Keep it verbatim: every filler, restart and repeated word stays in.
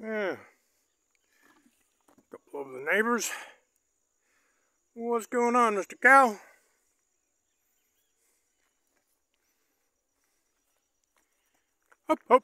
Yeah. A couple of the neighbors. What's going on, Mister Cow? Hop, hop.